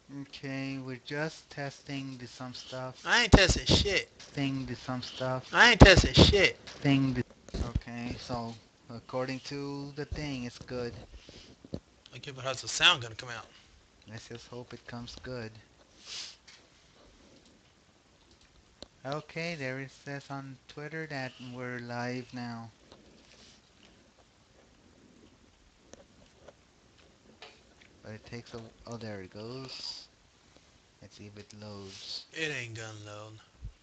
Okay, we're just testing some stuff. I ain't testing shit. Some stuff. I ain't testing shit. Okay, so according to the thing, it's good. Okay, but how's the sound gonna come out? Let's just hope it comes good. Okay, there it says on Twitter that we're live now. But it takes a... Oh, there it goes. Let's see if it loads. It ain't gonna load.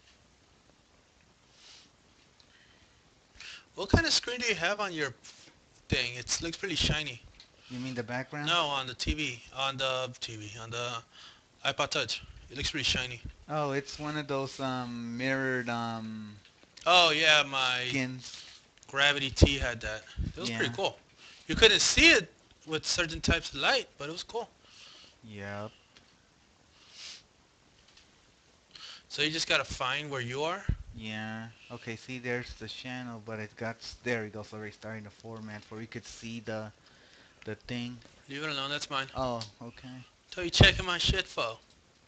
What kind of screen do you have on your thing? It looks pretty shiny. You mean the background? No, on the TV. On the TV. On the iPod Touch. It looks pretty shiny. Oh, it's one of those mirrored Oh yeah, my skins. Gravity T had that. It was Yeah. pretty cool. You couldn't see it with certain types of light, but it was cool. Yep. So you just gotta find where you are. Yeah. Okay, see there's the channel, but it got there it goes already starting to format for you could see the thing. Leave it alone, that's mine. Oh, okay. So you checking my shit for?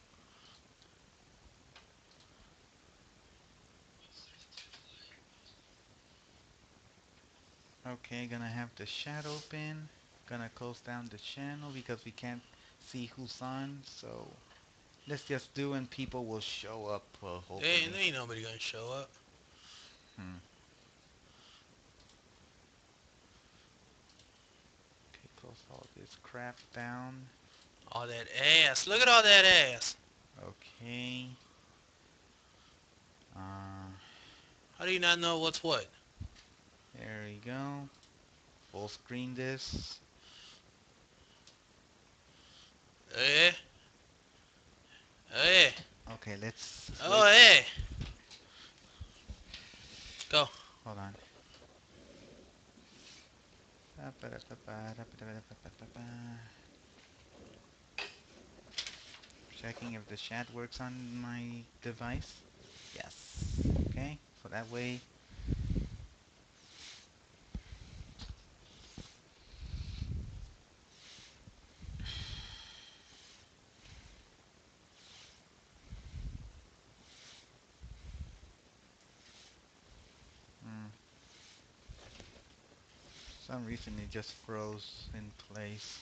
Okay, gonna have the chat open. Gonna close down the channel because we can't see who's on, so let's just do and people will show up hopefully. There ain't nobody gonna show up. Hmm. Okay, close all this crap down. All that ass. Look at all that ass. Okay. Uh, How do you not know what's what? there we go. Full screen this. Eh? Eh? Okay, let's Oh, switch. eh? Go. Hold on. Checking if the chat works on my device. Yes. Okay, so that way. Hmm, for some reason it just froze in place.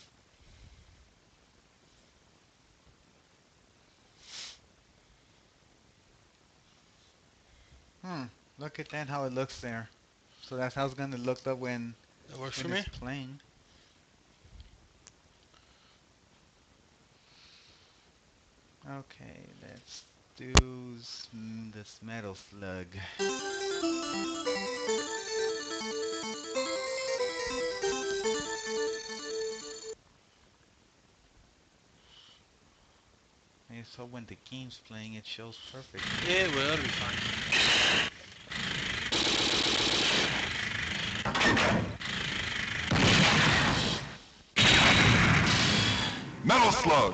Hmm, look at that how it looks there. So that's how it's gonna look up That works for when me. it's playing. Okay, let's do this metal slug. And so when the game's playing, it shows perfectly. Yeah, well, it'll be fine. Metal Slug.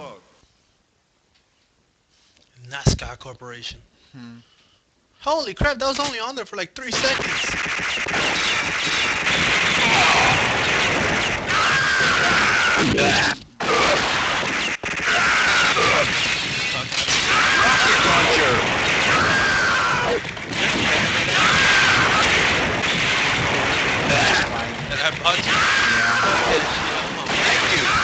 NASCAR Corporation. Hmm. Holy crap, that was only on there for like 3 seconds. Rocket launcher. That I bought you. Thank you.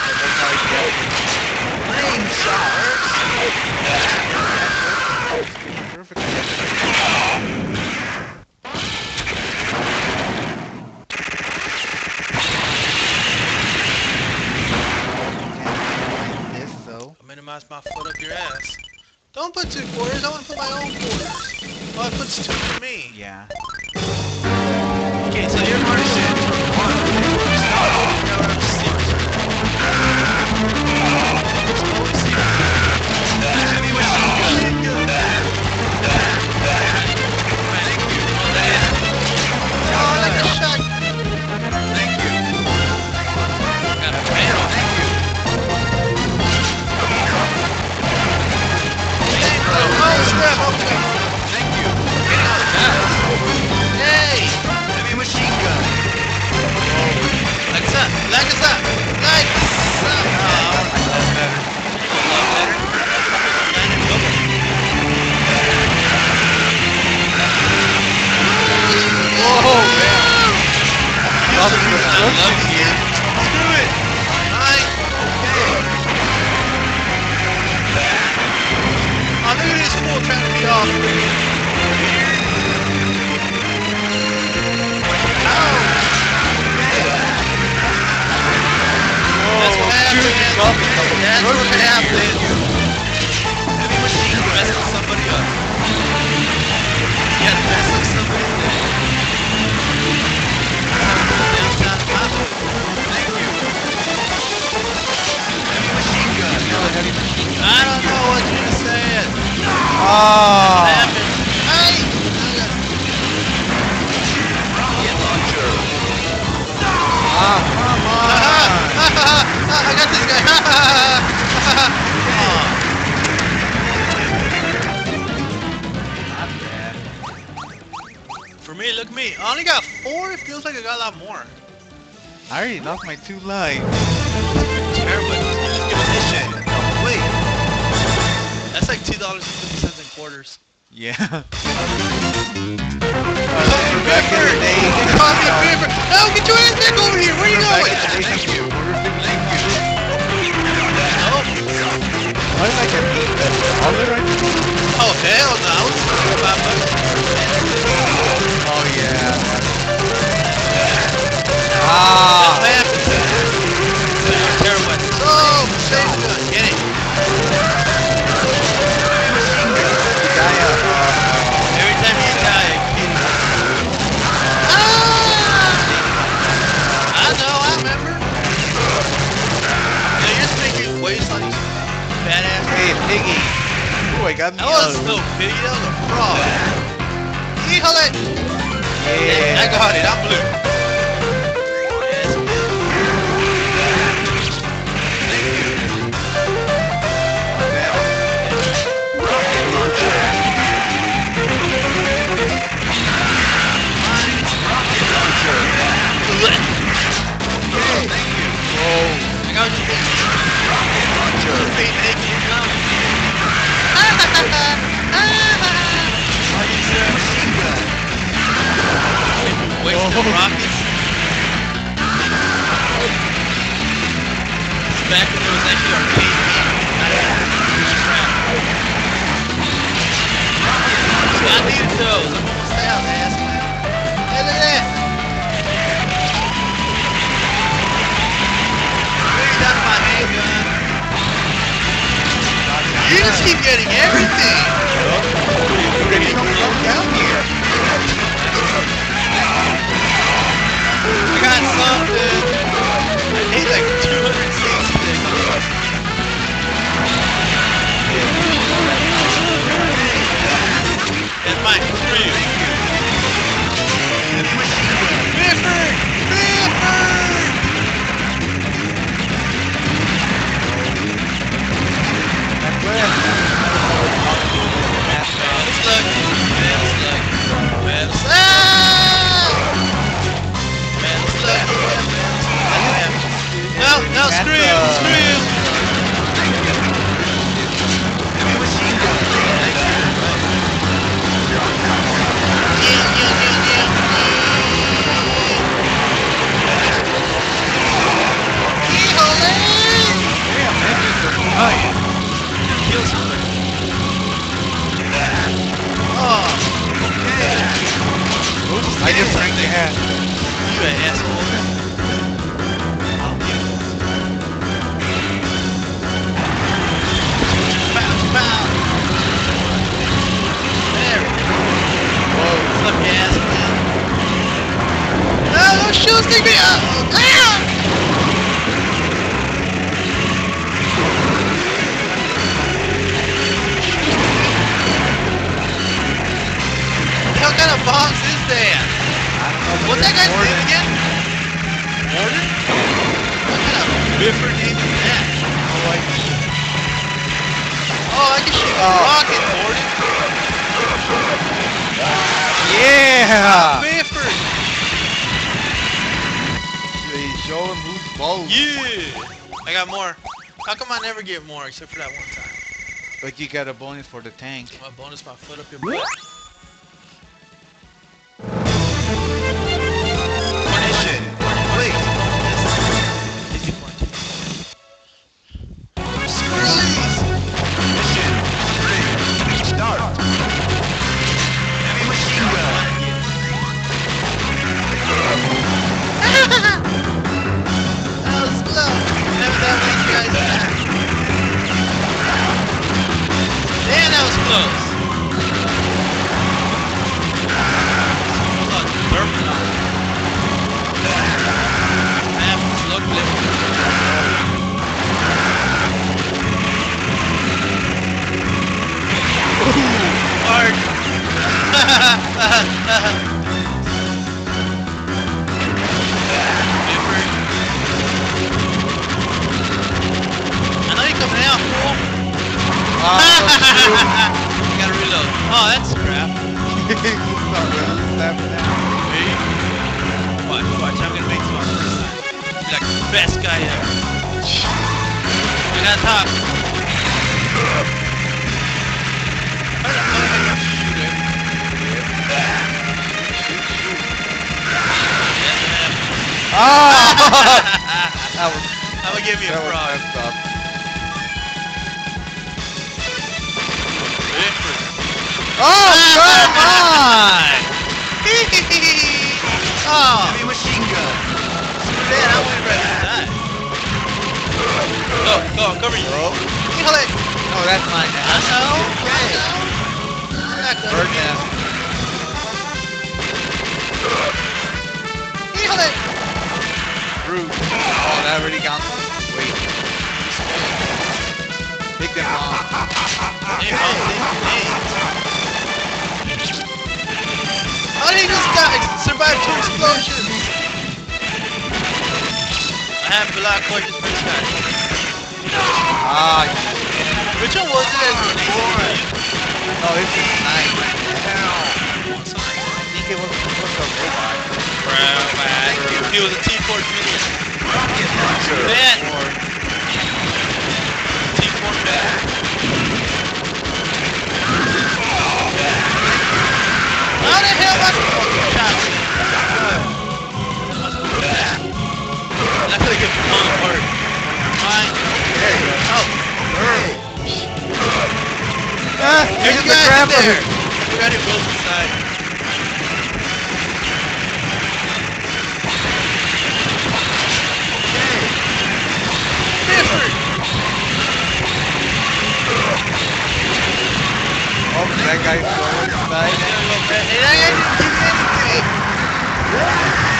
Flames Perfect. This so. I minimize my foot up your ass. Don't put 2 quarters, I want to put my own quarters. Oh, it puts 2 for me. Yeah. Okay, so here's what it said. One, stop moving now I'm serious. Slowly serious. Heavy machine gun. Thank you. Oh, like a shot. Thank you. Got a panel. Thank you. Oh, snap. Okay. Thank you. Hey! Heavy machine gun. Like that. what happens. Heavy machine gun. Messing somebody up. Yeah, messing somebody up. Downtown Honda. Thank you. Heavy machine gun. I don't know what you're saying. Oh! Hey! Rocket launcher. Ah, come on! I got this guy. Not bad. For me, look at me. I only got 4. It feels like I got a lot more. I already lost my 2 lives. Terrible. Give me this shit. Wait. That's like $2.50 in quarters. Yeah. Back in the day. They call me River. No, get your ass back over here. Where are you going? Thank you. Thank you. Oh, Why did I get all the right? oh hell no. I was thinking about Oh yeah. That's Ah! what happens. Terrible. Oh, save gun. Get it. Every time you die, I know, I remember. Yeah, you're just making waste on these badass. Hey, Piggy. Oh, I got me. That was no piggy, that was a frog. Híjole! Yeah. I got it, I'm blue. Yes, Rocket launcher. Rocket launcher. Thank you. I got you. Rocket launcher. Feet naked, you know? Machine gun. Wasting rockets. It's back when it was actually arcade. I needed those. I'm almost out, ass man. Hey, look at that. Really done my handgun. You just keep getting everything. Ready to come down here. I got something. I need like 260 things. It's my crew. Bifford! Bifford! Slug. Slug. Slug. No, no, screw you, screw you. Kill somebody. Oh, okay. Oops, I just franked the hat. You an asshole. Pow, pow. There. Whoa. What's up, gas man? No, don't shoot, stick me up. Ah! What kind of bombs is that? What's that guy's name again? Morton? What kind of Bifford name is that? Oh, I can shoot a rocket, Morton. Yeah! Bifford! They show him who's both. Yeah! I got more. How come I never get more except for that one time? But you got a bonus for the tank. My bonus, my foot up your butt. Ignition. Wait. Easy point. Screw these! Mission. Ready. Start. Heavy machine gun. That was slow. Never that way, guys. I know you're coming out, fool. Gotta reload. Oh, that's crap. Watch, I'm gonna make some first time. Be like the best guy ever. Look at top. That was. I'm gonna give you a That was frog. messed up. Oh, come on! Oh, Heavy machine gun. man, I went right to that. Go, cover you. Híjole. Oh, that's mine now. I know. Bird now. Híjole. Rude. Oh, that already counts. Wait. Pick them off. Hey, how did he just survive 2 explosions? I have a lot of questions for this guy. Ah, Which one was it as before? no, this is nice. I think it was a robot. He was a T-Force minion. Rocket launcher. Man. T-Force man. How the hell am I supposed to shot? I could have given one apart. Fine. Hey. Oh. Ah, There's here's a the guy grabber. there. We got it both inside. Different. Oh, that guy's going inside. Hey, I didn't give you anything.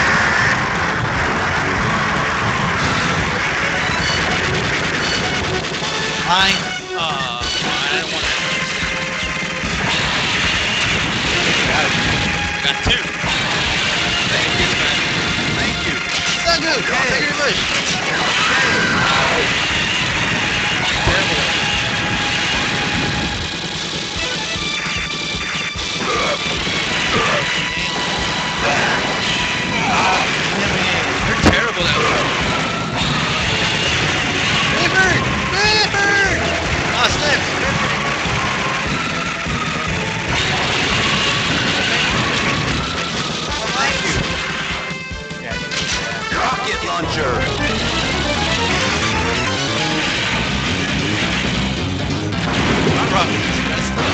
Mine. I don't want to. I got 2. Thank you. It's not good. Thank you very much. You're terrible at it. Clifford! Clifford! Oh, snap! Thank you. Rocket launcher. My rocket is messed up.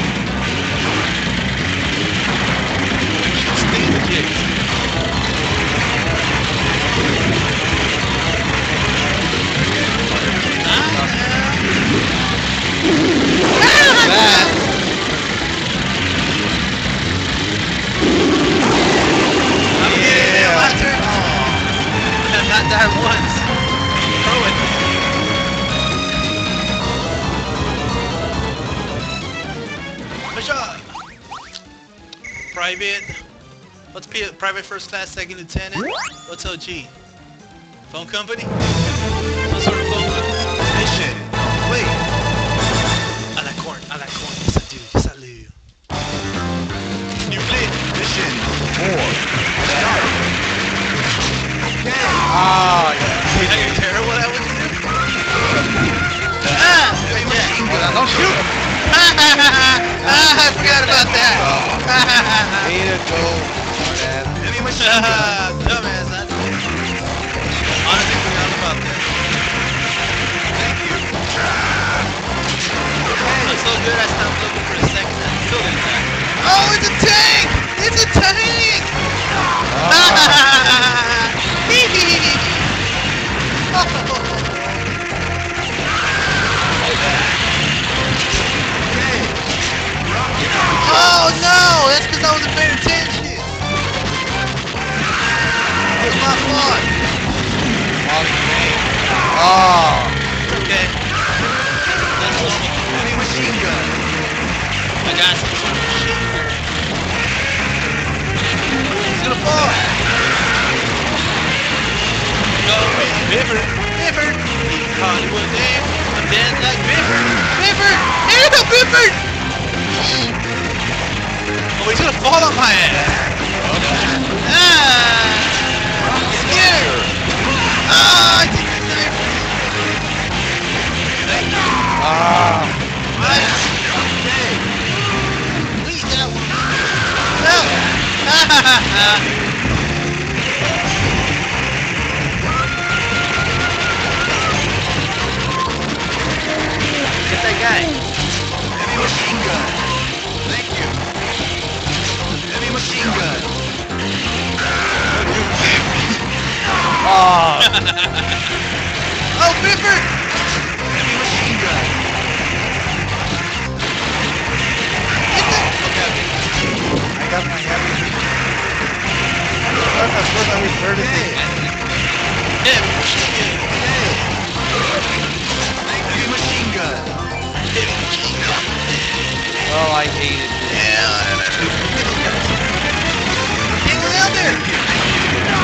Stay in the kicks. That. I'm getting it, my turn. I have not died once. Throw it. Good shot. Private. What's private first class, second lieutenant? What's OG? Phone company? What sort of phone company? Mission complete. I like corn. Yes, I do. Yes, I do. New blade. Mission 4. Start. Okay. Ah, yeah. Are you terrible at what you do? Ah! Heavy machine Well, gun. don't shoot. I forgot about that. Way to go, man. Heavy machine gun. Dumbass, I honestly forgot about that. Thank you. Looks so good, I stopped looking for a second. I still didn't die. Oh, it's a tank! It's a tank! Oh no! That's because I wasn't paying attention! Bifford! Bifford! Hollywood name. I'm dead like Bifford! Bifford! Ew, Bifford! Oh, he's gonna fall on my ass! Ah! Scared! Ah! I think I died. Ah! Please, that one. No! Ha ha ha ha! Get that guy. Heavy machine gun. Thank you. Heavy machine gun. Oh! Oh, Bifford! Heavy machine gun. I got my heavy. I'm not supposed to refer to Hey. Him! Hey. Heavy machine gun. Oh, I hate it. Can't go down there!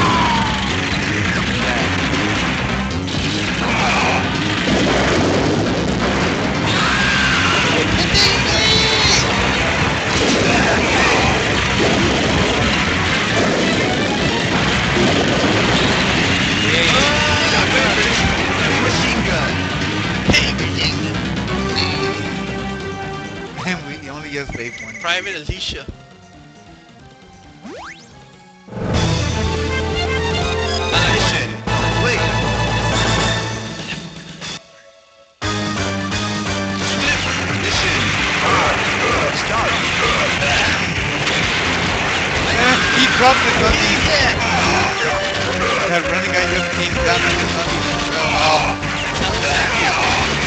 Heavy machine gun. And we only get saved one. Private Alicia. Mission. Wait. Mission. Start. He dropped his money. That running guy just came down on his money. Oh.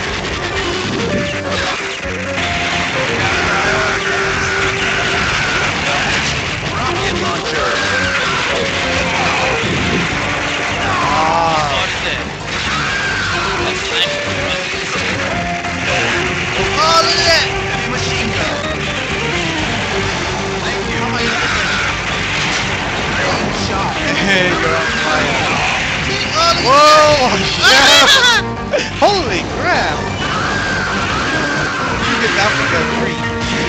Rocket launcher. Oh, it's dead. Oh, look at that! Heavy machine gun. Thank you. Shot. Hey, you're on fire. Oh, Whoa! Shit! Holy crap! You get that one go free.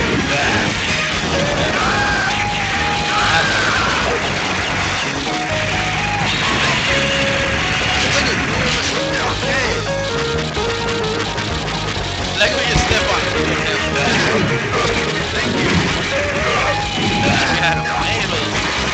like when you step on it. Thank you. God, nails.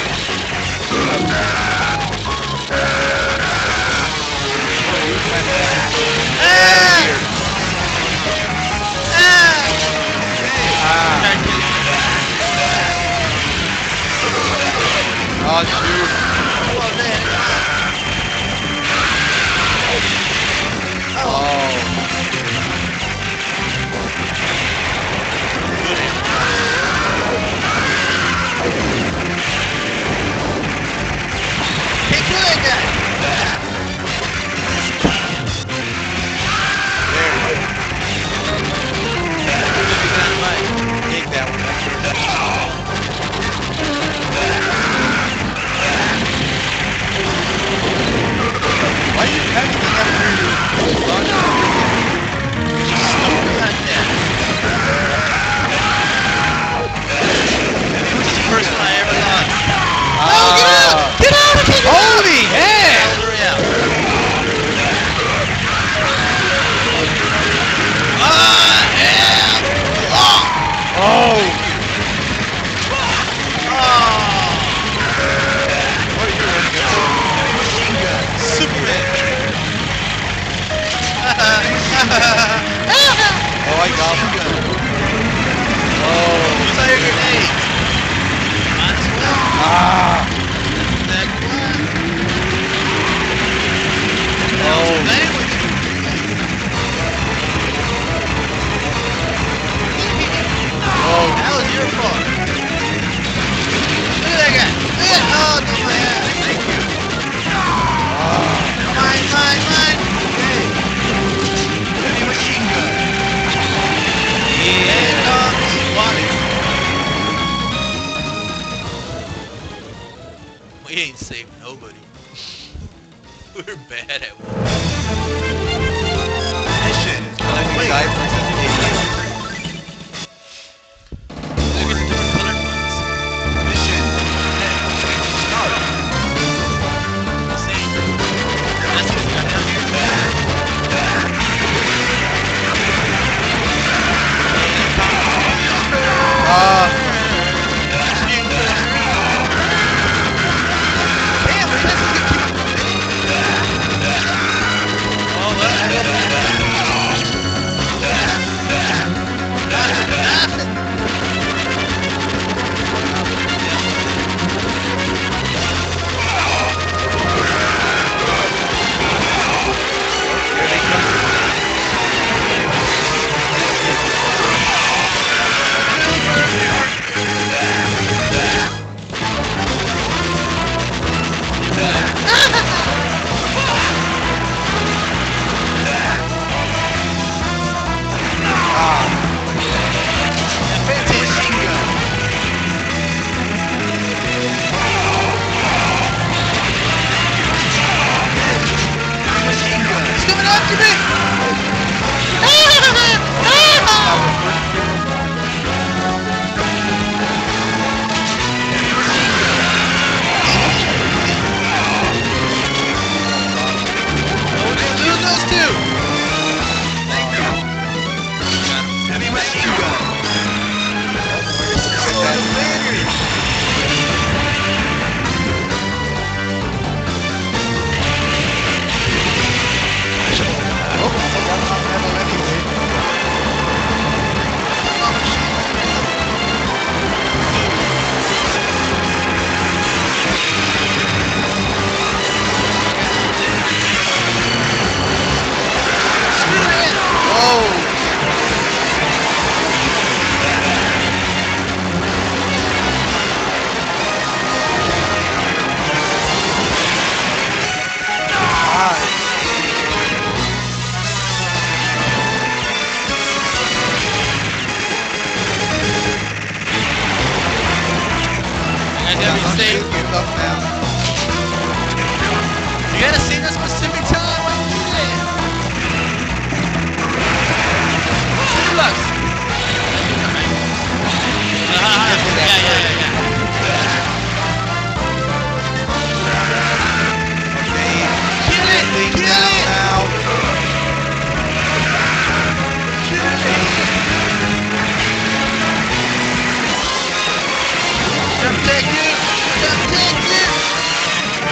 Oh, shoot. Can't kill that guy. Take that one. Why are you panicking after you? First one I ever lost. Oh, Get out! Get out! Holy heck! Oh! What are you running into? Machine gun. Superman. Oh, I got him. Oh. Use all your grenades. Might as well. Ah! That one. Oh. Man, with you. Oh. That was your fault. Look at that guy. Look at that. Oh, no, my ass. Thank you. Mine, mine, mine. Okay. Heavy machine gun. And water. We ain't saved nobody. We're bad at war. Mission. Wait. Guide presentation. Look at the different colored ones. Mission. Start. See? That's what we got down here. Damn, man, that's gonna keep Oh, well. It's coming after me! Oh, we didn't lose those two! Thank you. heavy machine gun. I gotta stay. You gotta stay in a specific time. Why you do that? Slug. Kill it! Kill it! Jump tech it! Jump tech it!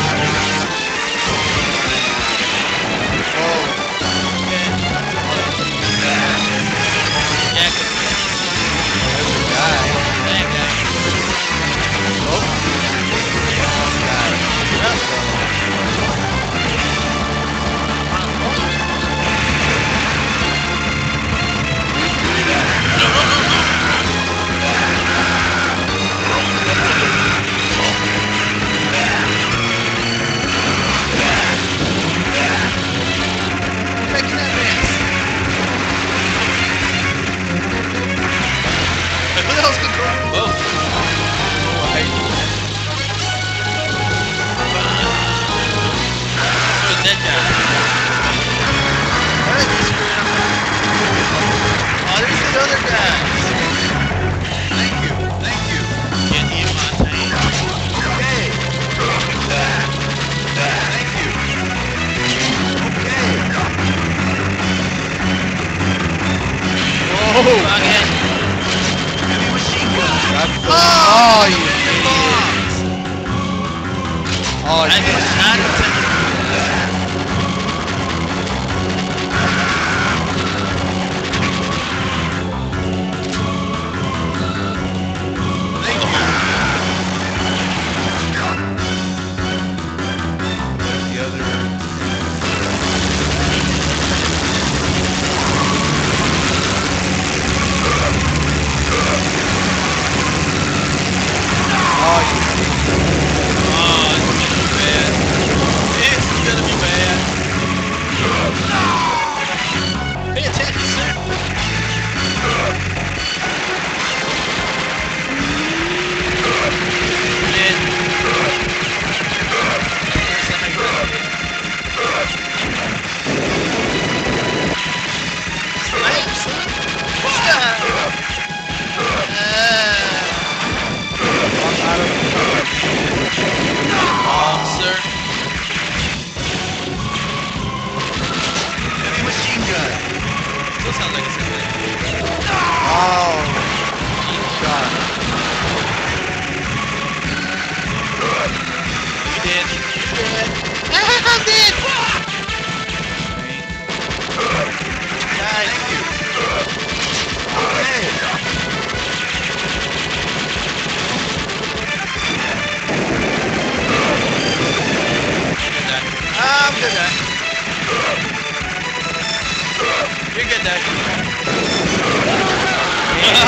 Oh, you idiot. Oh, I you was not intended. the other. Pay attention, sir. dead. You're dead. I'm dead. Guys. Thank you. Okay. I'm good, Dad. You're good, Dad. Yeah.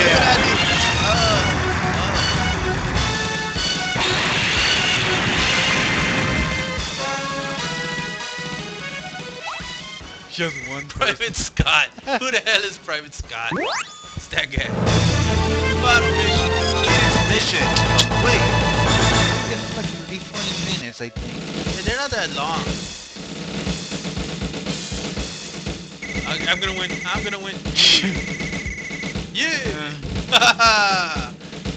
Just one Private Scott. Who the hell is Private Scott? It's that guy. Bottom mission. Mission complete. It's like be 20 minutes, I think. Hey, they're not that long. I'm gonna win. I'm gonna win. Yeah. Yeah.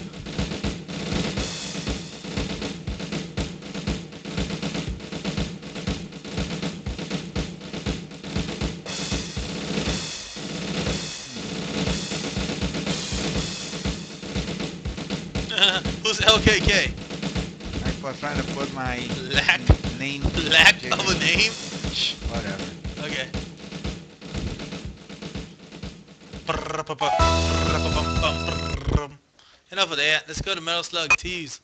Who's LKK? I was trying to put my Lack. name. Lack of a name? Shh, whatever. Okay. Enough of that. Let's go to Metal Slug Tees.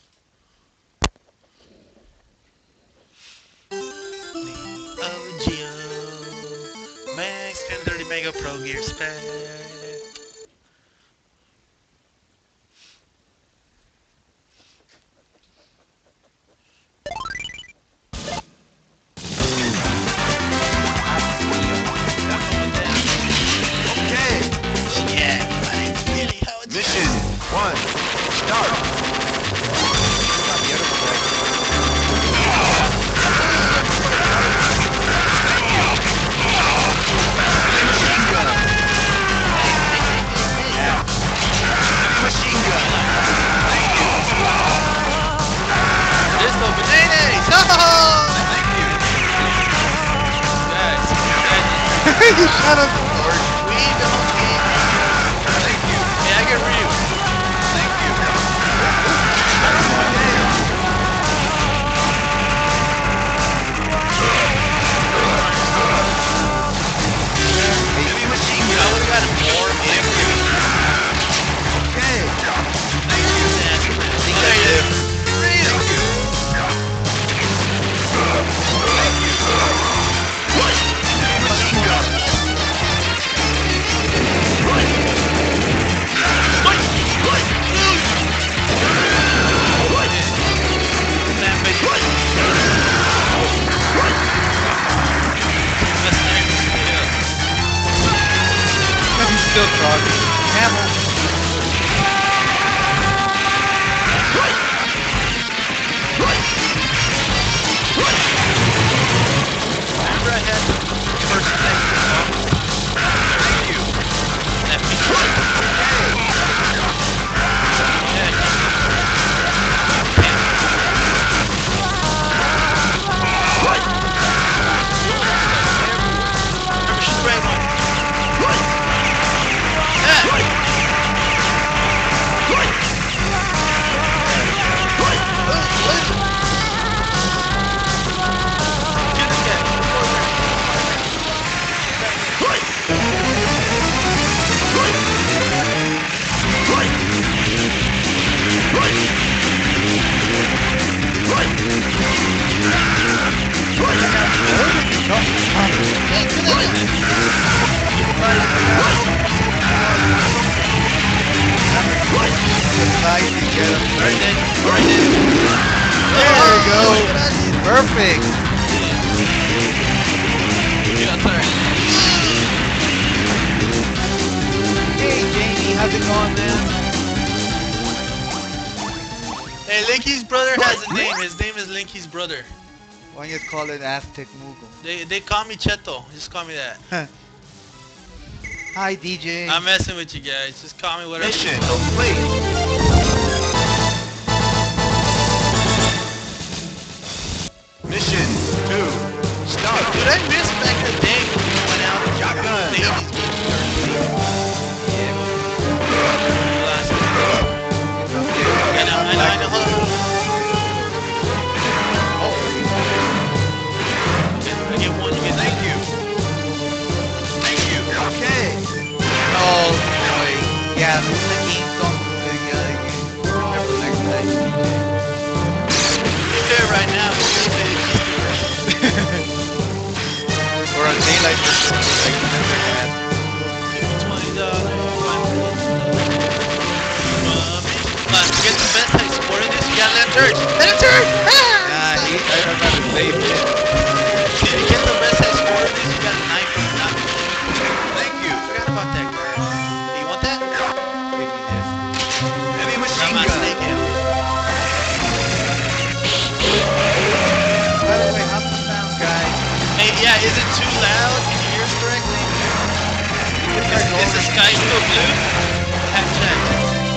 Max 1030 Mega Pro Gear Spec. Okay. Yeah, buddy. Really, how it's Mission 1. Start. Machine gun. Machine gun. Thank you. There's no bananas! Oh! Thank you. Guys, You shut up. we don't get... Thank you. Hey, I get Ryu. Thank you. Heavy machine I gun. would've got more. Thank you. Okay. Thank you. Negative. Thank you. Thank you. Heavy machine gun. He's still talking. Camel. Remember I had the first thing. Thank you. That feature. Remember she's the right one. There we go. Perfect. Hey Jamie, how's it going, man? Hey, Linky's brother has a name. His name is Linky's brother. Why don't you call it Aztec Mughal? They call me Cheto. Just call me that. Hi DJ. I'm messing with you guys. Just call me whatever. Mission complete. Mission 2. Start. Dude, I miss back in the day when we went out and Shotgun. ladies I know. He's there right now. Or a daylight version, like you never had. $20. Get the best I supported this. You got lanterns. Lanterns! Nah, I'd rather save it. If you get the best I supported this, you got a knife from that. Thank you. Forgot about that guy. Hey, you want that? Give me this. Heavy Grab machine my gun. snake ammo. By the way, how's the sound, guys? Hey, yeah, is it too loud? Can you hear us correctly? Is the sky still blue? Have checked.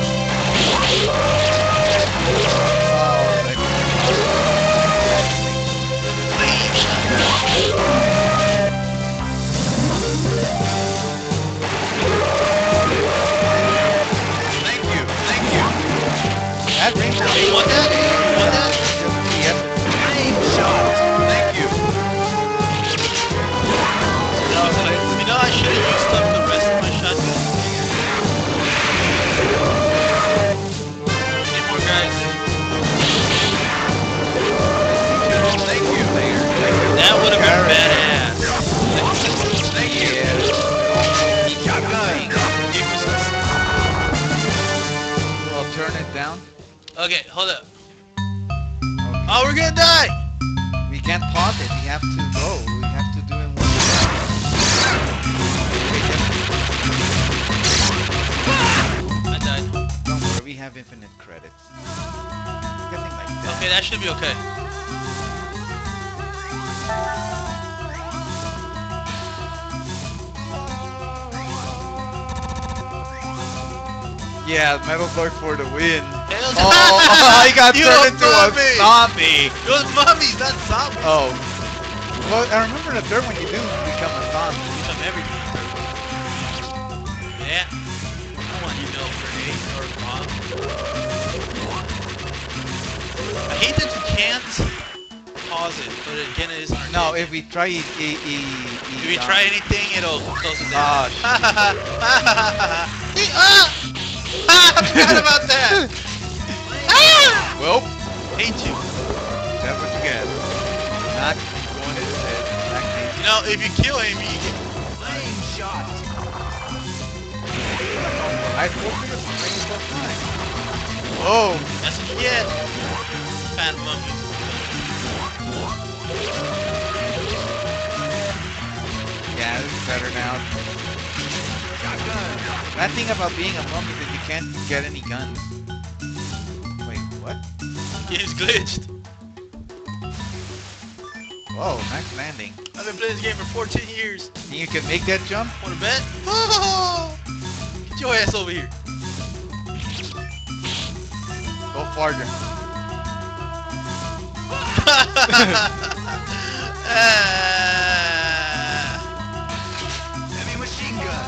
Thank you. Thank you. That rings a You want that? You want that? Yep. Aim shot. Thank you. You know, I should have used up the rest of my shotgun. Any more guys? Thank you, Mayor. That would have been badass. Thank you. Shotgun. Give me some- I'll turn it down. Okay, hold up. Oh, we're gonna die! We can't pause it. We have to go. We have to do it one I died. Don't worry, we have infinite credits. Something like that. Okay, that should be okay. Yeah, Metal Slug for the win. Hell I got You turned into a mummy. zombie. Those mummies, not zombies. Oh. Well, I remember the third one you do become a zombie. Become everything. Yeah. I want you to know grenade or bomb. I hate that you can't pause it, but again, it is an arcade. No, if we try If you try anything, it'll close it down. I forgot about that. Well, Hate you. that's what you get. Not going to the head. You know, if you kill him, you get. Aim shot. I spoke to the same time. Whoa. That's what you get. Fat mummies. Yeah, this is better now. Shotgun. Bad thing about being a mummy is that you can't get any guns. Wait, what? Game's glitched. Whoa, nice landing. I've been playing this game for 14 years. Think you can make that jump? Wanna bet? Get your ass over here. Go farther. Heavy machine gun.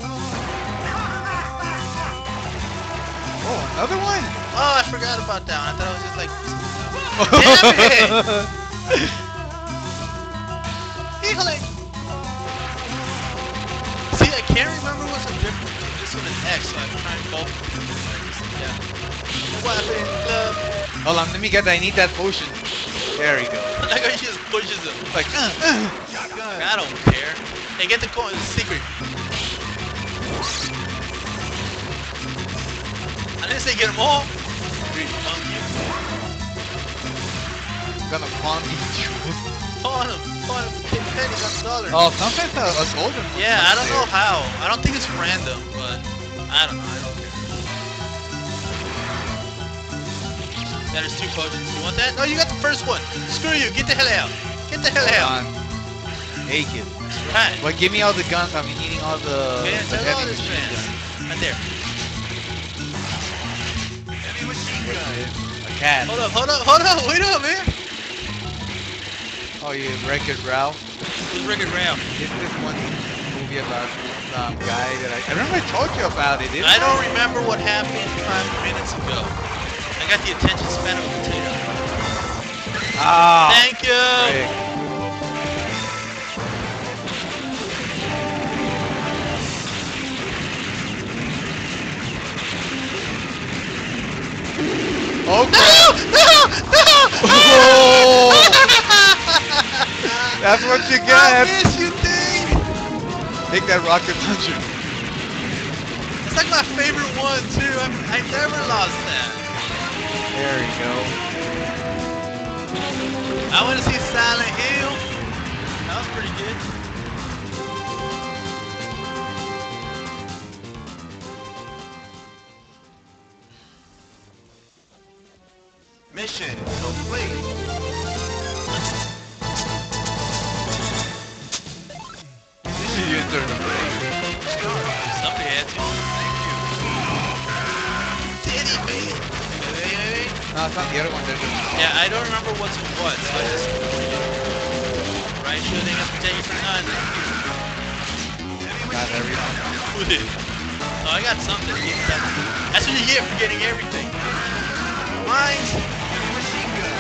Oh, another one? Oh, I forgot about that one. I thought I was just like, damn it! Híjole! See, I can't remember what's the difference between this one and X, so I'm trying both. Yeah. Weapon, love. Hold on, let me get that. I need that potion. There we go. I like how he just pushes him. Like, Shotgun. I don't care. Hey, get the coin. It's a secret. I didn't say get them all. Monkey. gonna pawn these jewels. Pawn them. Pawn them. Get pennies on the dollar. Oh, sometimes a golden one. Yeah, I don't know how. I don't think it's random, but I don't know. I don't care. That is 2 potions. You want that? No, you got the first one. Screw you. Get the hell out. Get the hell out. Hold on. Take it. Right. Well, give me all the guns. I've been needing all the, Man, the tell all heavy this machine man. guns. Right there. Heavy machine gun. A cat. Hold up, hold up, hold up. Wait up, man. Oh, you Wreck-It Ralph. Who's Rick and Ram? It's this one movie about this guy that I remember I told you about it. Didn't I don't remember what happened 5 minutes ago. I got the attention span of a potato. Ah. Thank you. Rick. Oh No! crap! No! No! Oh! That's what you I get! miss you, thing! Take that rocket launcher. It's like my favorite one, too. I never lost that. There you go. I want to see Silent Hill. That was pretty good. Mission complete. Your turn. Somebody had to. Diddy, man. Wait. No, it's not the other one. There's a... Yeah, I don't remember what's what, so I just... Right shooting us protecting for none. Got everything. Oh, I got something. That's what you get for getting everything. Mine. Machine gun.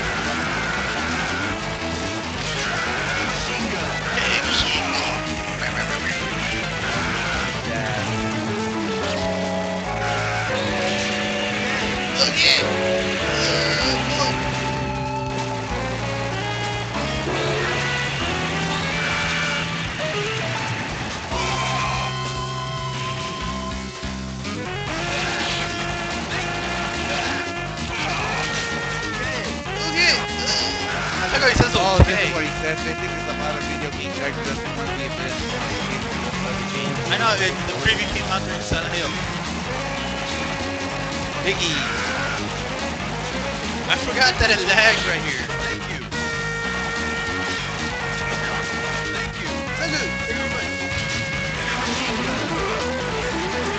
Machine gun. Hey, machine gun. Okay. I thought he says Oh, this okay. is what he says. They think it's about a video game character. Doesn't want to be a bit. I know the preview came out during Silent Hill. Biggie. I forgot that it lags right here. Thank you. Thank you. Salute. Thank you very much. Machine gun.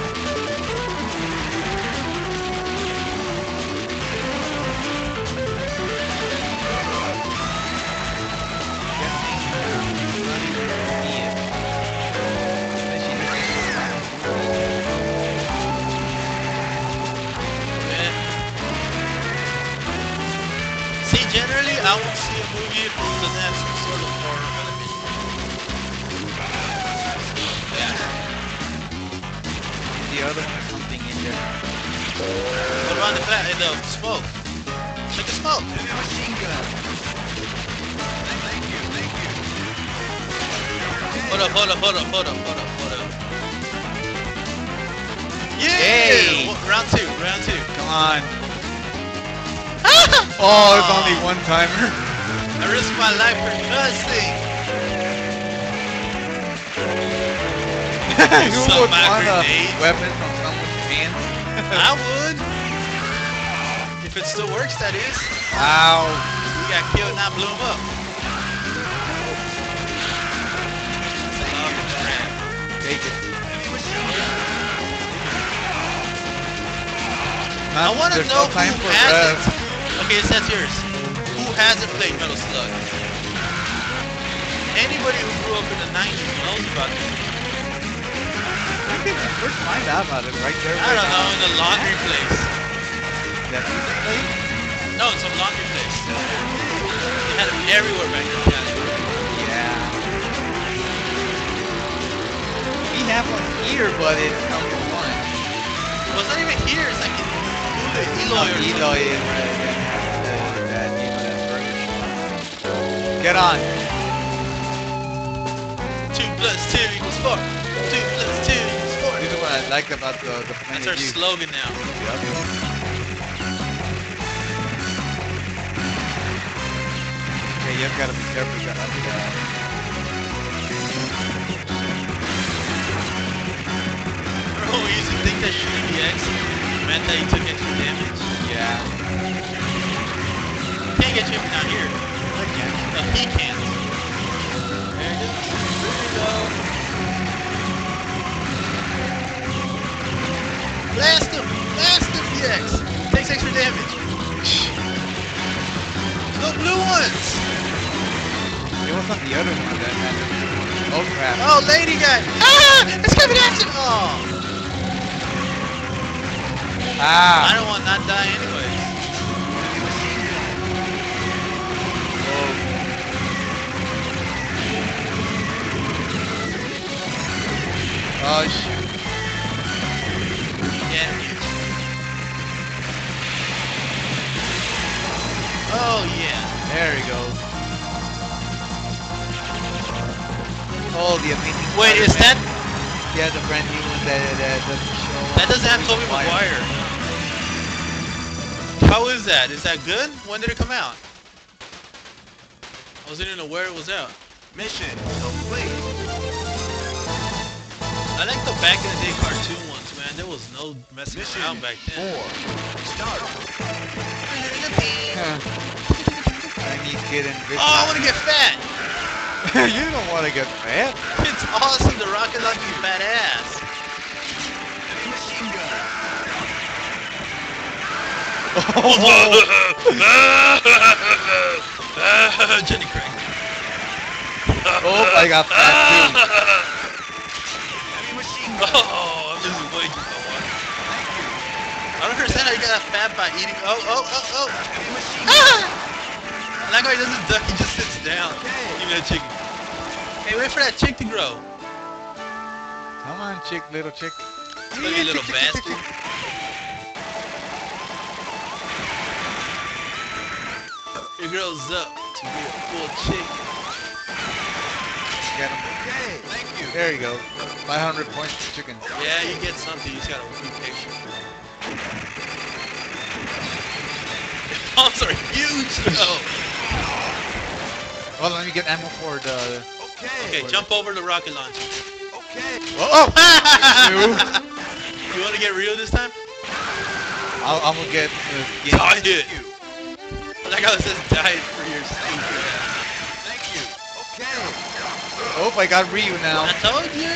Yeah. See, generally, I won't see a movie if it doesn't have some sort of horror element. Yeah. The other one has something in there. What about the smoke? Check the smoke. Machine gun. Thank you. Thank you. Hold up. Yeah! Hey! Round two. Come on. Oh, it's only one timer. I risked my life for nothing. Who Suck would my want a grenade. weapon from someone's hands? I would. If it still works, that is. Ow. We got killed, not blew him up. Take it. I want to There's know no time who for hasn't. rest. Okay, it says yours. Who hasn't played Metal Slug? Anybody who grew up in the 90s knows about this. We can first find out about it right there. I don't know, in the laundry place. That music place? No, it's some laundry place. They had them everywhere back in Cali. Yeah. We have one here, but it's number one. Well, it's not even here, it's like in Eloy or something. Eloy is right. That Get on. 2 + 2 = 4. 2 + 2 = 4. This is what I like about the point That's of our view. slogan now. Okay, you've got to be careful. You gotta be, Bro, we used to think that shooting the X meant that he took extra damage. yeah. Can't get you down here. Again. No, he can't. There you go. Blast him! Blast him, DX! Takes extra damage. No blue ones! It was on the other one that had it. Oh crap. Oh, lady guy! Ah! It's coming at you! Oh! I Ah! don't want to not die anyways. Oh shoot. Yeah. Oh yeah. There he goes. Oh, the amazing. Wait, is that? Yeah, the brand new one that doesn't show. That doesn't have Tobey Maguire. How is that? Is that good? When did it come out? I wasn't even aware it was out. Mission complete. I like the back in the day cartoon ones, man. There was no messing around back then. 4. Start. Chinese kid and Oh, I want to get fat. You don't want to get fat. It's awesome. The rocket launcher is badass. Heavy machine gun. Jenny Craig. Oh, I got fat too. Heavy machine gun. Oh, I'm losing weight. I don't understand how you got fat by eating. Oh. Heavy machine Ah! gun. And that guy doesn't duck, he just sits down. Even that chicken. Hey, wait for that chick to grow. Come on, little chick. Look at little bastard. It grows up to be a full chick. Get him. Okay, thank you. There you go. 500 points for chicken. Yeah, you get something, you just gotta be patient. Bombs are huge though. Well, let me get ammo for the. Okay. Okay, jump over the rocket launcher. Okay. Oh! You wanna get real this time? I'm gonna get the Diet. Thank you. That guy says diet for your stupid ass. Thank you. Okay. Oh, I got Ryu now. I told you.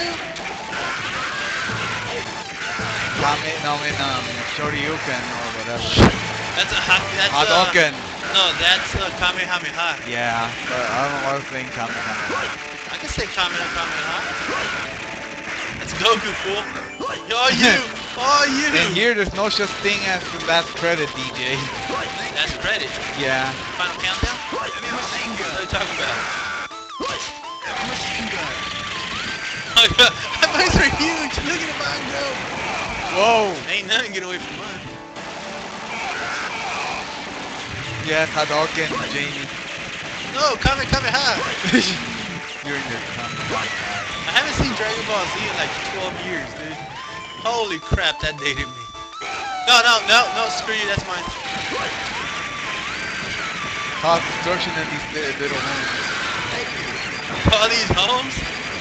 Shoryuken or whatever. That's a hot. That's Hadouken. No, that's a Kamehameha. Yeah, but I don't know why I was saying Kamehameha. I can say Kamehameha. Let's go, fool. Oh, you. Oh, you. And here, there's no such thing as the last credit, DJ. That's credit. Yeah. Final countdown? Heavy machine What are gun. you talking about? Heavy machine gun. My eyes are huge. Look at mine go. Whoa. Ain't nothing get away from mine. Yes, Hadouken, Jamie. No, Kamehameha. You're in your I haven't seen Dragon Ball Z in like 12 years, dude. Holy crap, that dated me. No, screw you, that's mine. Cause destruction in these little homes. Thank you. All these homes?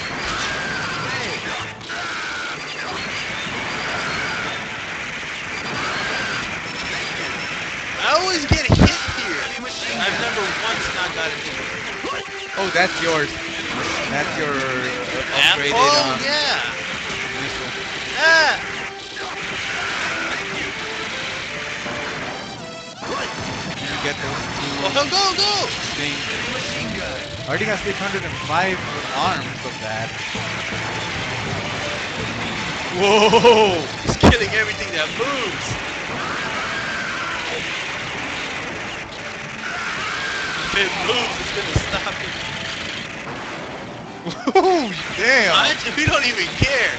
I always get hit here. I've never once not gotten hit. Oh, that's yours. That's your upgraded Oh, yeah. missile. Ah. You get those two Oh, go. things. Machine gun. I already got 605 arms of that. Whoa! He's killing everything that moves. If it moves, it's gonna stop it. Whoa! Damn! We don't even care.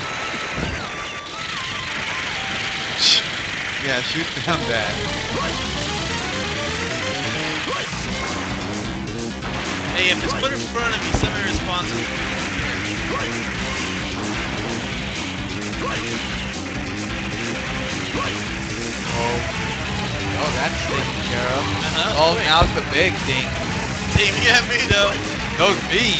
Yeah, shoot down that. Hey, if it's put in front of me, semi-responsible. Oh, that's taken care of. Uh-huh, Oh, quick. now's the big thing. Aiming at me though. Those me.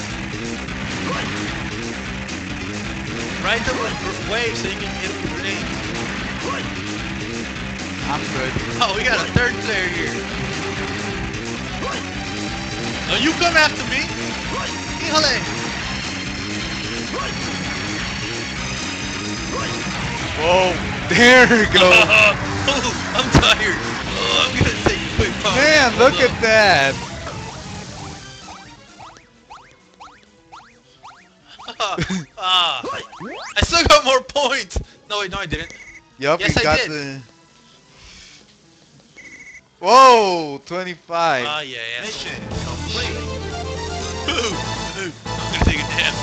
Right the wave so you can hit the grenade. I'm good. Oh, we got a third player here. No, you come after me. Híjole. Whoa! There we go. Oh, I'm tired. Oh, I'm gonna take a quick pause. Man, look at that. I still got more points. No, wait, no, I didn't. Yup, Yes, you I got did. the. Whoa! 25. Yeah. Mission complete. Ooh, I'm gonna take a nap.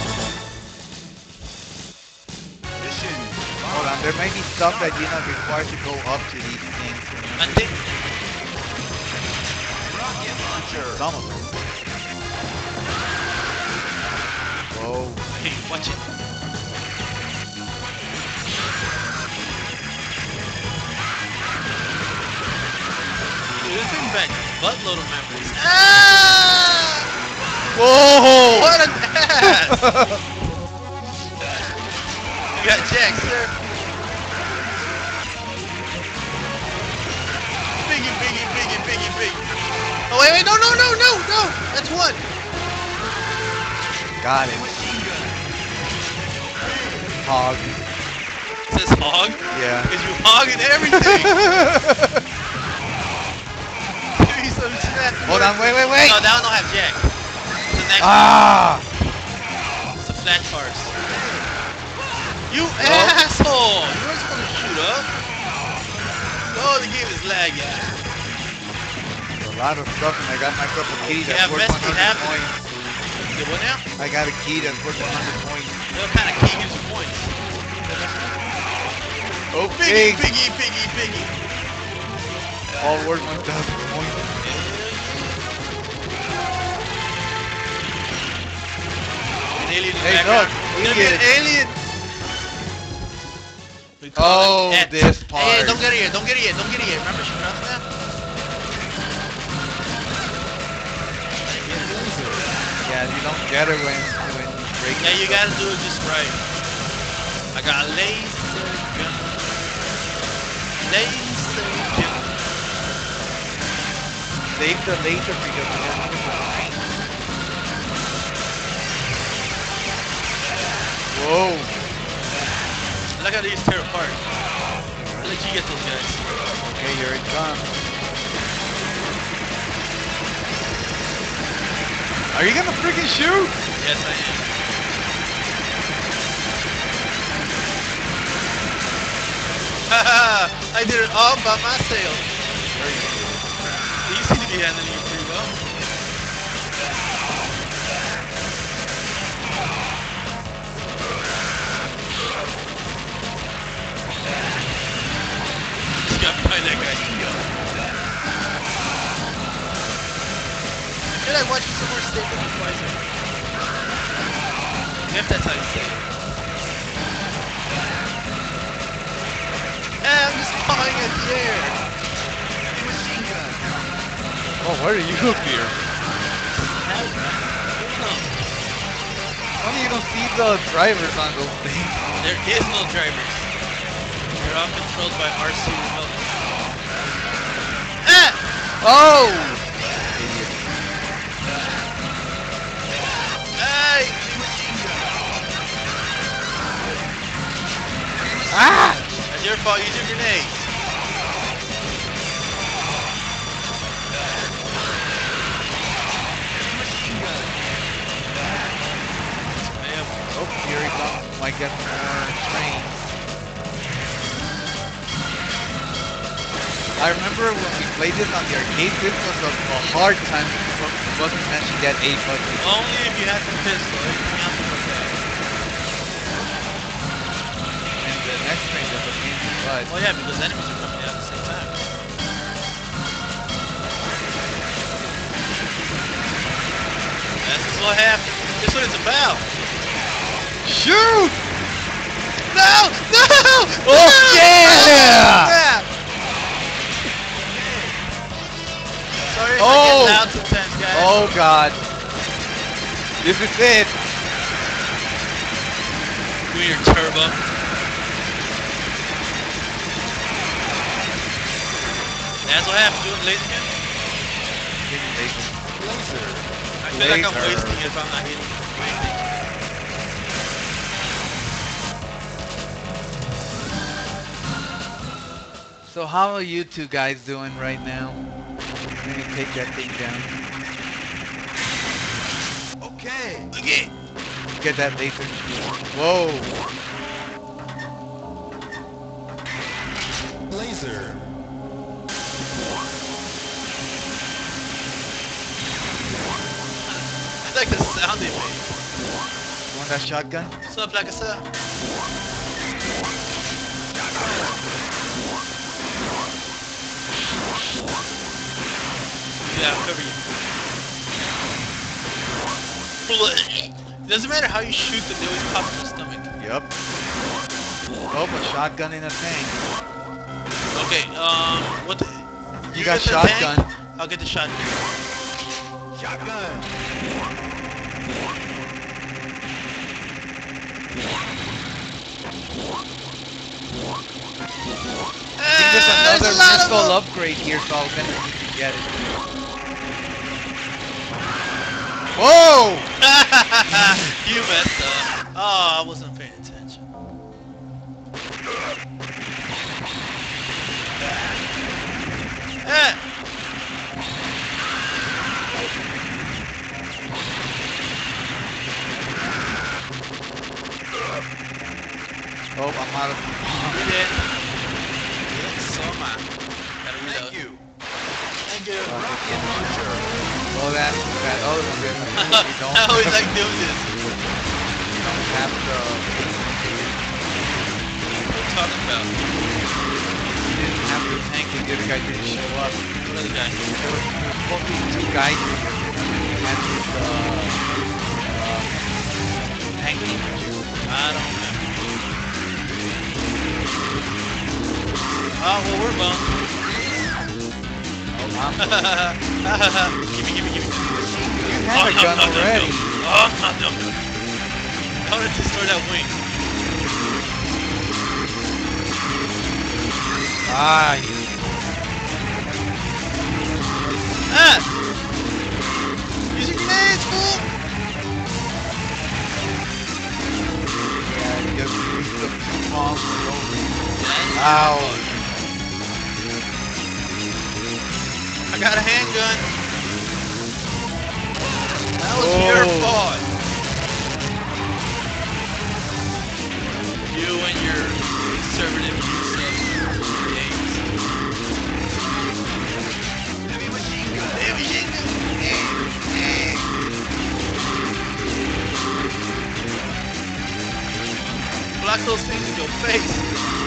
Mission. Hold on, there may be stuff that you're not required to go up to these things. I think. Rocket launcher. It's almost. Whoa. Hey, watch it. Dude, this brings back a buttload of memories. Ah! Whoa! What an ass! You got Jack, sir. Biggie, biggie, biggie, biggie, biggie. Oh, wait, wait, no, no, no, no, no. That's one. Got it. Hog. It says hog? Yeah. Because you hogging everything. Give me some snap. Hold on, wait, wait, wait! No, that one don't have Jack. It's the next Ah! one. It's a flat farce. You asshole! You weren't supposed to shoot up. Oh, the game is lagging. A lot of stuff, and I got myself a key Yeah, that's worth best keep 100 happening. points. You what now? I got a key that's worth 100 points. What kind of key gives you points? Okay. Piggy, piggy, piggy, piggy. All worth 1,000 points. An alien in the Hey, background. look, Gonna be an idiot. alien. We call Oh, it this Hey, part. don't get it here, don't get it here, don't get it here. Remember she pronounced that? Yeah, you don't get it when you break Yeah, it. you gotta do it just right. I got a laser gun. Laser gun. Save the laser because we got another one. Whoa. Look how these tear apart. I'll let you get those guys. Okay, here it comes. Are you gonna freaking shoot? Yes, I am. Haha! I did it all by myself. You seem to be handling it pretty well. Just got behind that guy. I feel like watching some more Steak and Spicer. If that's how you say it. Hey, I'm just flying in the air. Machine gun. Oh, where are you here? Funny you don't see the drivers on those things. There is no drivers. They're all controlled by RC remote. Ah! Oh! Idiot. Hey! Machine gun. Ah! That's your fault. Use your grenades. Machine gun. Man, Oh, here he comes. Might get more trains. I remember when we played this on the arcade, this was a hard time. It wasn't meant to get 8 buttons. only if you had the pistol. Everything else was okay. And the next train was a pain in the butt. Oh yeah, because enemies are coming out at the same time. That's what happened. This is what it's about. Shoot! No! No! Oh, no! yeah! Crap! Sorry if I Oh! get loud sometimes, guys. Oh god. This is it. Do your turbo. That's what happens doing the laser gun. Give me laser. Laser. I feel like I'm Laser. wasting it if I'm not hitting anything. So how are you two guys doing right now? Let me take that thing down. Okay. Okay. Get that laser. Whoa. Laser. I like the sound it makes. You want that shotgun? What's up, like I said? You Yeah, I'll cover you. Doesn't matter how you shoot them, they always pop in the stomach. Yep. Oh, a shotgun in a tank. Okay, what the... You got get the shotgun. tank, I'll get the shotgun. Shotgun. I think there's There's another a lot of missile them. upgrade here, so I'm gonna need to get it. Whoa! You messed up. Oh, I wasn't paying attention. Eh. Oh, I'm out of. You did. So am I. Gotta reload. Thank you. Thank you. Oh, that other one there. We don't I always like doing this. we don't have the. What are you talking about? We didn't have the tank. The other guy didn't show up. What other guy? There was supposed to be two guys and this tank. I don't know. Oh, well, we're boned. Gimme. You had a gun already. Oh, no. I want to destroy that wing. Ah, Ah! Use your grenades, fool! yeah, just use the two bombs and over. Ow. Ow. I got a handgun. That was your fault. You and your conservative use of games. Heavy machine gun. Heavy machine gun. Block those things in your face.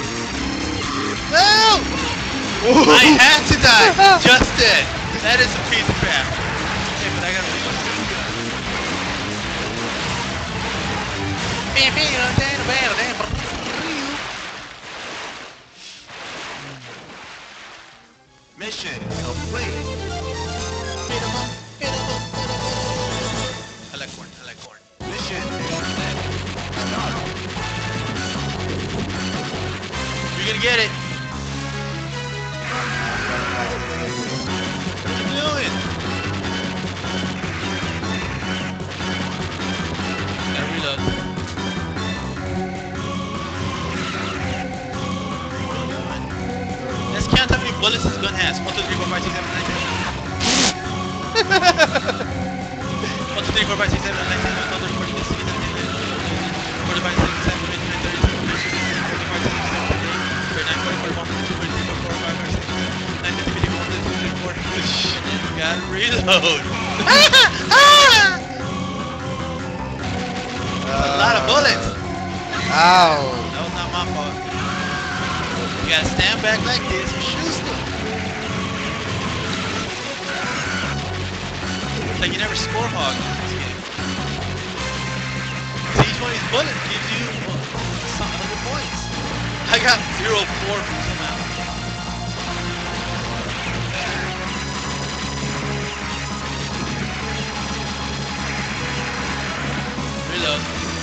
No! I had to die. Just dead. That is a piece of crap. Okay, but I gotta reload. Mission complete. I like corn. Mission You're gonna get it. What are you doing? Gotta reload. Let's count how many bullets this gun has. 1, 2, 3, 4, 5, 6, 7, 8, 9, 10. 1, 2, 3, 4, 5, 6, 7, 8, 9, 10, 11, 12, 13, 14, 15, 16, 17, 18, 19, 20, 21, 22, 23, 24, 25, 26, 27, 28, 29, 40, 41, 42, 43, 44, 45, 46, 9, 50, 51, 52, 54. Gotta reload. A lot of bullets. Ow. That was not my fault. You gotta stand back like this and shoot stuff. It's like you never score hog in this game. So each one of these bullets gives you some 100 points. I got 0-4 from somehow. Reload.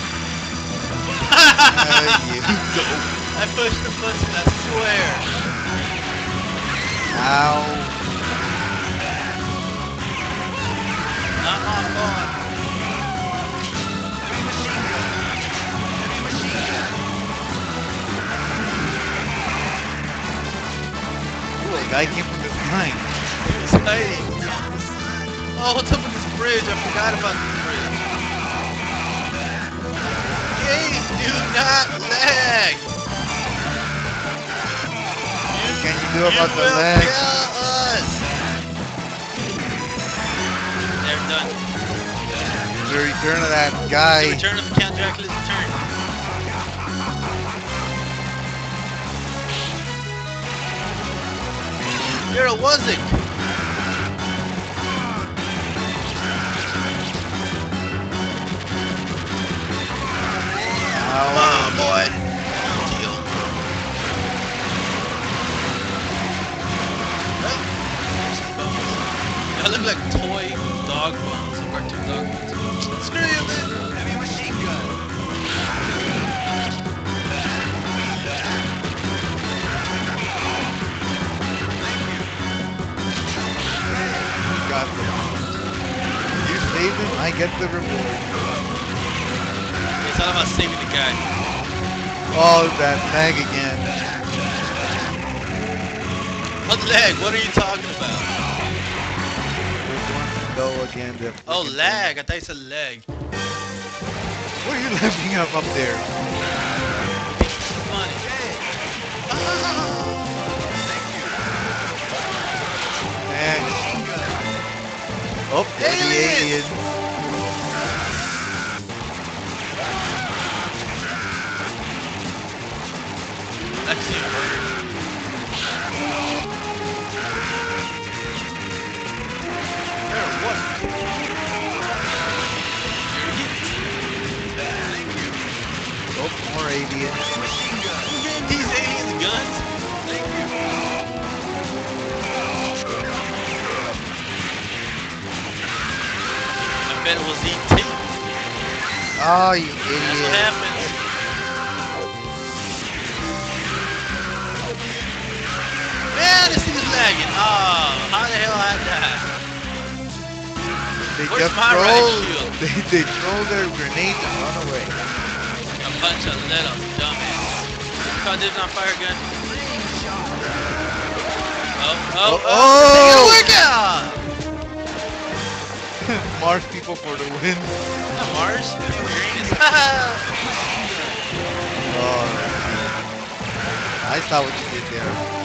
I pushed the button, I swear. Ow. Not my fault. Heavy machine gun. Heavy machine gun. Ooh, a guy came from the behind. He was hiding. Oh, what's up with this bridge? I forgot about this bridge. Game, do not lag. What can you do about the will lag? kill us. They're done. The return of that guy. The return of Count Dracula's return. You're a Wuzzik. look like toy dog bones, cartoon dog bones. Screw you, man. Heavy machine gun. You got them. You save him, I get the reward. It's all about saving the guy. Oh, that lag again. What lag? What are you talking about? Which one? Go again. The Oh, freaking lag. I thought you said leg. thing. What are you laughing up there? Funny. Next. Oh, there's the alien. Actually, Oh, more aliens. who gave these aliens guns? I bet it was E.T. Oh, you That's what idiot. happens. Man, this thing is lagging. Oh, how the hell I died? They Where's just my throw, riot shield? they throw their grenades and run away. A bunch of little dumbass. Call this on fire gun. Oh, Oh! take a workout! Mars people for the win. Not Mars, Uranus. Oh, I saw what you did there.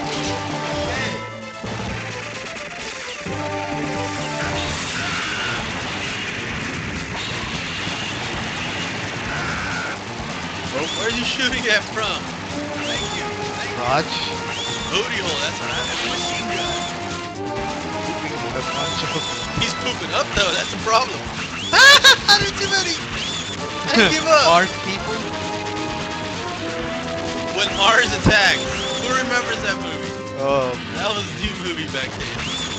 Where's you shooting at from? Raj, Booty hole, that's what I a bunch of He's pooping up though, that's the problem. I did too many. I didn't give up. Mars people. When Mars attacked. Who remembers that movie? Oh, That was the movie back then.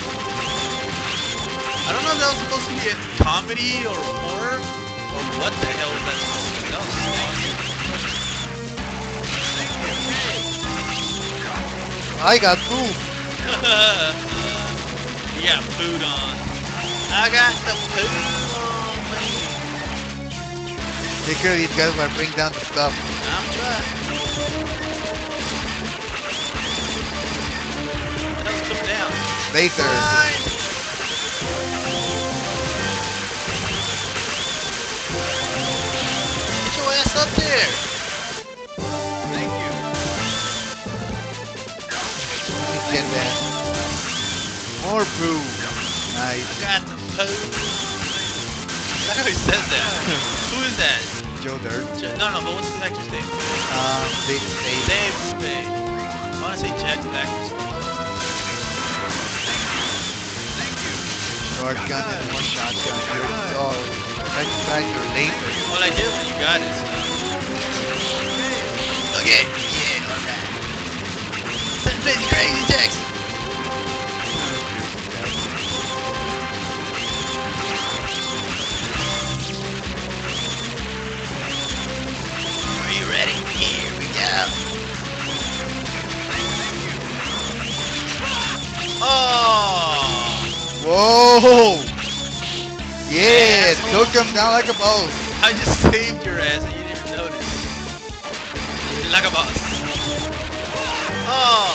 I don't know if that was supposed to be a comedy or horror or what the hell was that supposed to be. That was funny. I got food. You got food on. I got the food on me. Take care of these guys while I bring down the stuff. I'm trying. What else coming down? Later. Fine. Get your ass up there. Get that. More poo. Nice. I got the food. I know he says that. Who is that? Joe Dirt. No, but what's his actor's name? They Dave Spade. I want to say Jack Black or something. short gun and one shotgun. Oh, right side your laser. Well, I did when you got it. Okay. Yeah, alright. Let's play the Crazy Jackson. Are you ready? Here we go. Oh! Whoa! Yeah, Asshole. took him down like a boss. I just saved your ass and you didn't even notice. Like a boss. Oh!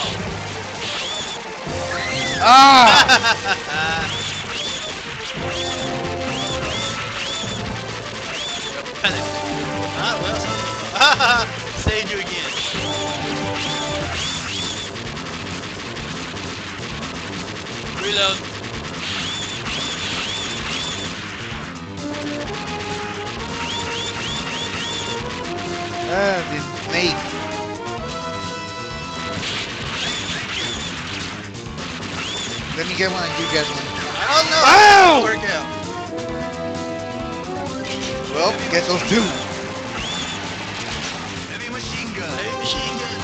Ah! Ah, well, saved you again. Reload. This snake. Let me get one and you get one. Oh no! Ow! Work out. Well, get those two. Heavy machine gun. Hey, machine gun.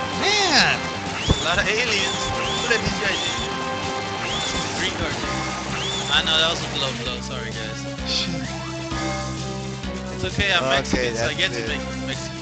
Man! A lot of aliens. What are these guys do? Green card. I know that was a low blow. Sorry, guys. It's okay. I'm Okay, Mexican, so I that's get to it. make Mexican